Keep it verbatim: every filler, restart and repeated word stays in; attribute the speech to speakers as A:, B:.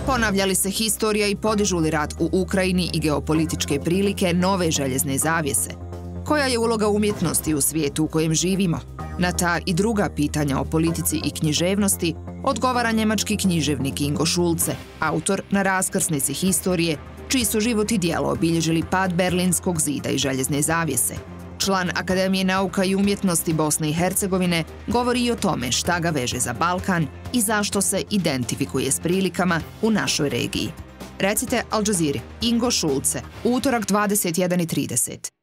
A: Ponavlja li se historija i podižu li rat u Ukrajini i geopolitičke prilike nove željezne zavjese? Koja je uloga umjetnosti u svijetu u kojem živimo? Na ta i druga pitanja o politici i književnosti odgovara njemački književnik Ingo Schulze, autor na raskrsnici historije, čiji su život i djelo obilježili pad Berlinskog zida i željezne zavjese. Član Akademije nauka i umjetnosti Bosne i Hercegovine govori i o tome šta ga veže za Balkan i zašto se identifikuje s prilikama u našoj regiji. Recite Al Jazeera, Ingo Schulze, utorak dvadeset jedan i trideset.